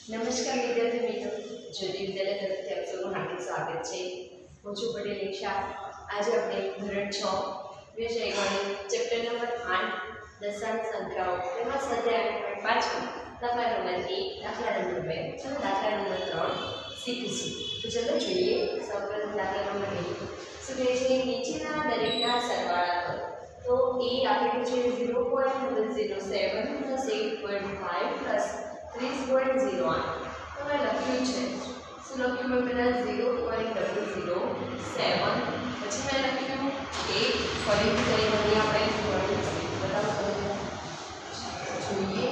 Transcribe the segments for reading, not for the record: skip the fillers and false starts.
નમસ્કાર વિદ્યાર્થી મિત્રો, જ્યોતિ વિદ્યાલય તરફથી આપ સૌનું હાર્દિક સ્વાગત છે. હું છું પટેલ નિશા. આજે આપણે ધોરણ 6 વિષય ગણિત ચેપ્ટર નંબર 8 દશાંશ સંખ્યાઓ તેમાં સ્વાધ્યાય 5 દાખલા નંબર 1, દાખલા નંબર 2 અને દાખલા નંબર 3 શીખીશું. તો ચલો જોઈએ. સૌપ્રથમ દાખલા નંબર 1 શું કહે છે? નીચેના દરેકના સરવાળા કરો. તો એ આપેલું છે 0.007 + 8.5 + 30.08. તો મેં લખ્યું છે, શું લખ્યું મેં પહેલાં 0.007, પછી મેં લખ્યું 8, ફરીથી કરી બધી આપણે બતાવો જોઈએ.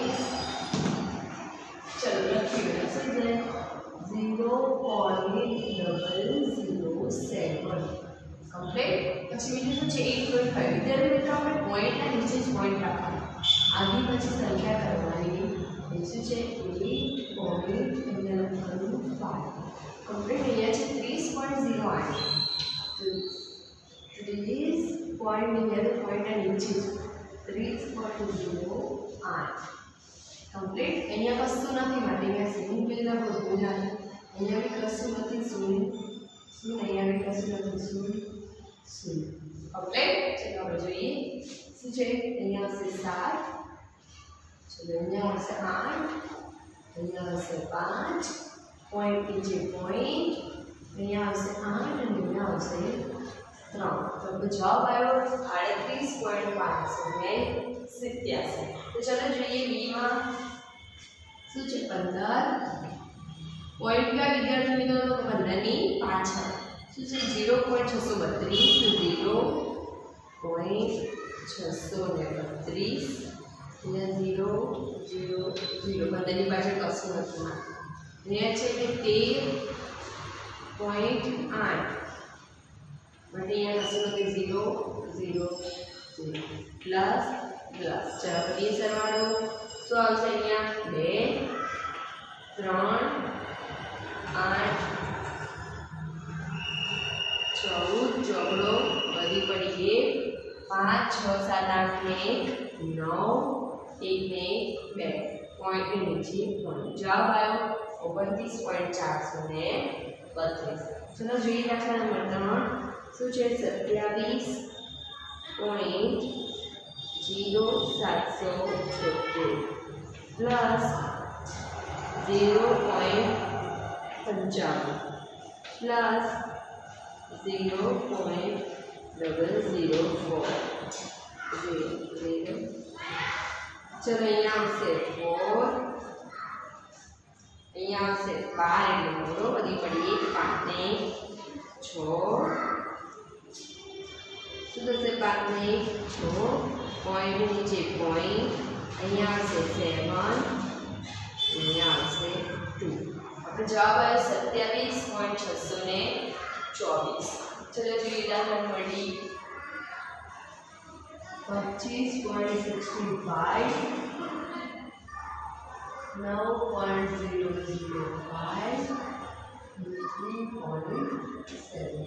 ચલો લખ્યું શું છે 0.007 કમ્પ્લીટ. પછી બીજું શું છે 8.5. વિદ્યાર્થી મિત્રો આપણે પોઈન્ટના નીચે જ પોઈન્ટ રાખવાનો, આગળ પછી સંખ્યા કરવાની. શું છે 8.5 કમ્પ્લીટ. અહીંયા છે 30.08. તો 30 પોઈન્ટ અહીંયા પોઈન્ટના નીચે 30.08 કમ્પ્લીટ. અહીંયા કશું નથી માટે અહીંયા શૂન્ય પહેલા બધું જાય. અહીંયા બી કશું નથી, શૂન્ય શૂન્ય, અહીંયા બી કશું નથી, શૂન્ય શૂન્ય કમ્પ્લીટ. ચલો આપણે જોઈએ શું છે. અહીંયા આવશે 7, અહીંયા આવશે 8, અહીંયા આવશે 5, પોઈન્ટ નીચે પોઈન્ટ, અહીંયા આવશે 8 અને અહીંયા આવશે 3. તો જવાબ આવ્યો 38.587. તો ચલો જોઈએ બીમાં શું છે 15. પોઈન્ટ કયા વિદ્યાર્થી મિત્રો? તો 15 ની પાછળ શું છે 0.632, 0.632. અહીંયા 0 0 0 15ની પાછળ કશું નથી. અહીંયા છે કે 13.8 માટે અહીંયા કશું નથી, 0 0 0 પ્લસ પ્લસ. ચાલો કરીએ સરવાળો. શું આવશે? અહીંયા 2 3 8 14 ચોગડો વધી પડી 1 5 6 7 8 ને 1 9 1 ને 2 પોઈન્ટ નીચે પોઈન્ટ. જવાબ આવ્યો 29.432. ચલો જોઈએ દાખલા નંબર 3 શું છે 27.0776 પ્લસ 0.55 પ્લસ 0.004 चलो અહીંયા આવશે 4, અહીંયા આવશે 12 એટલે મોડો વધી પડી 5 ને 6. શું થશે 5 ને 6 પોઈન્ટ નીચે પોઈન્ટ, અહીંયા આવશે 7, અહીંયા આવશે 2. આપણે જવાબ આવ્યો 27.624. ચલો જોઈએ દાખલા નંબર 25.65 9.005 3.7.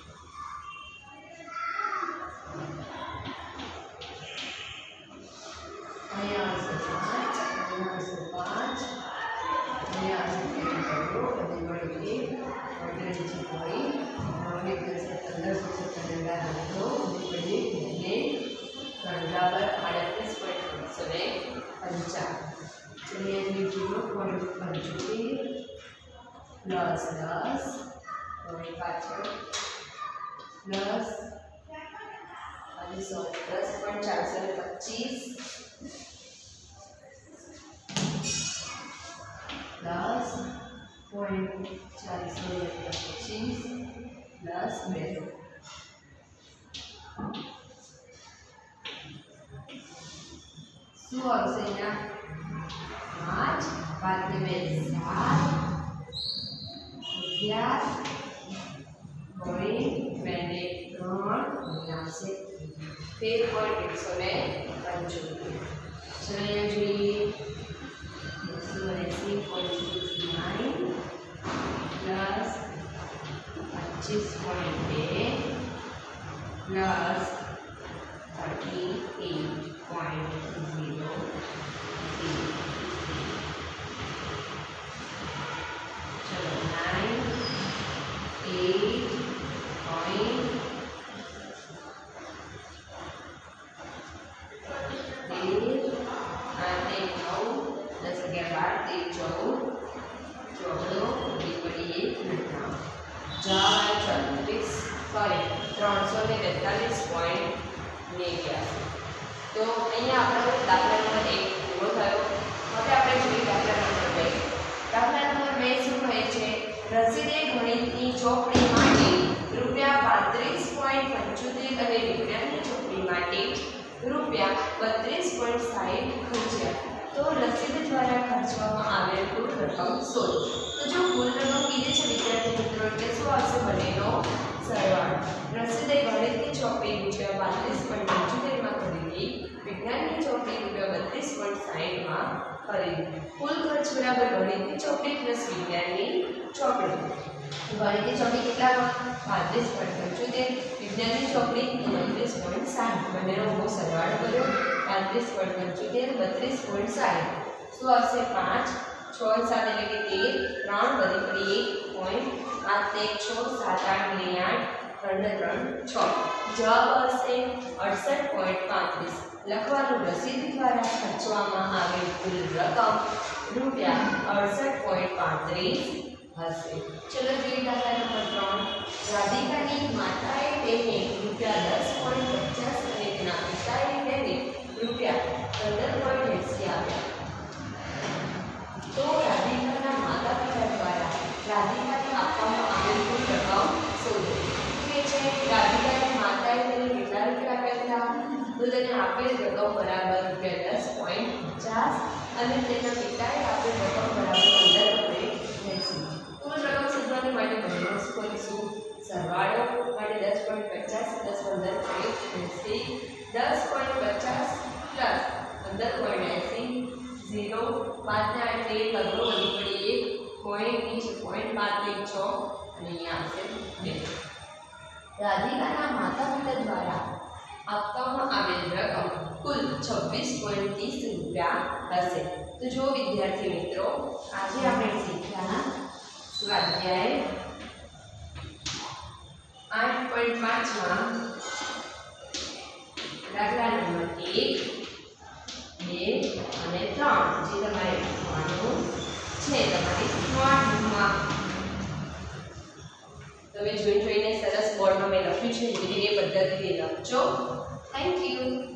અહીંયા આવશે 5, અહીંયા આવશે શું આવશે અહીંયા 5 5 ને 7 11 પોઈન્ટ 3 આવશે 13.175. ચલો અહીંયા જોઈએ 180.69 પ્લસ 25.2 પ્લસ 38.00. 343.89. તો અહીંયા આપણો દાખલા નંબર 1 પૂરો થયો. હવે આપણે જોઈએ દાખલા નંબર 2. દાખલા નંબર 2 શું કહે છે? રસીદે ગણિતની ચોપડી માટે રૂપિયા 35.75 અને વિજ્ઞાનની ચોપડી માટે રૂપિયા 32.60 ખર્ચ્યા. તો રસીદ દ્વારા ખર્ચવામાં આવેલ કુલ રકમ શોધો. તો જો કુલ રકમ કીધી છે વિદ્યાર્થી મિત્રો એટલે શું આવશે? બંનેનો સરવાળો. રસીદે ગણિતની ચોપડી રૂપિયા 32.75 માં ખરીદી, વિજ્ઞાનની ચોપડી રૂપિયા 32.60 માં ખરીદી. કુલ ખર્ચ બરાબર ગણિતની ચોપડી પ્લસ વિજ્ઞાનની ચોપડી. ગણિતની ચોપડી કેટલામાં? 32.75, વિજ્ઞાનની ચોપડી 32.60. બંનેનો ઉભો સરવાળો કર્યો. 35.75 32.60 શું આવશે? 5 6 7 એટલે કે 13 3 વધી પડી 1 5 6 7 8 ને 8 3 6. જવાબ આવશે 68.35. લખવાનું રસીદ દ્વારા ખર્ચવામાં આવેલ કુલ રકમ રૂપિયા 68.35 હશે. ચલો જોઈએ દાખલા નંબર 3. રાધિકાની માતાએ તેને રૂપિયા 10.50 અને તેના પિતાએ તેને રૂપિયા 15.80 આપ્યા. તો રાધિકાના માતા પિતા દ્વારા રાધિકાને આપવામાં આવેલ કુલ રકમ શોધો. કે છે રાધિકાની માતાએ તેને કેટલા રૂપિયા આપ્યા હતા? તો તેને આપેલ રકમ બરાબર રૂપિયા 10.50 અને તેના પિતાએ આપેલ રકમ બરાબર 15.80. કુલ રકમ શોધવા માટે બંનેનો શું કરીશું? સરવાળો. માટે 10.50 + 15.80 10.50 + 15.80 0 5 ને 8 લગભગ વધી પડી 1 પોઈન્ટ નીચે પોઈન્ટ 5 ને 6 અને અહીંયા આવશે 2. રાધિકાના માતા પિતા દ્વારા આપવામાં આવેલ રકમ કુલ 26.30 રૂપિયા હશે. તો જો વિદ્યાર્થી મિત્રો આજે આપણે શીખ્યા સ્વાધ્યાય 8.5 માં દાખલા નંબર 1 2 અને 3 જે તમારે લખવાનું છે. તમારી નોટબુકમાં તમે જોઈને સરસ બોર્ડમાં મેં લખ્યું છે એ પદ્ધતિથી લખજો. Thank you.